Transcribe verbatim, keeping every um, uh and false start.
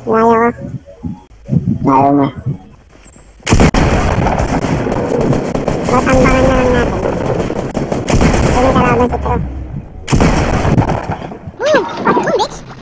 Ayaw ko. Ayaw na. Tatambangan na lang natin. Hindi kalaban si True. Hmm! What? Two bitch?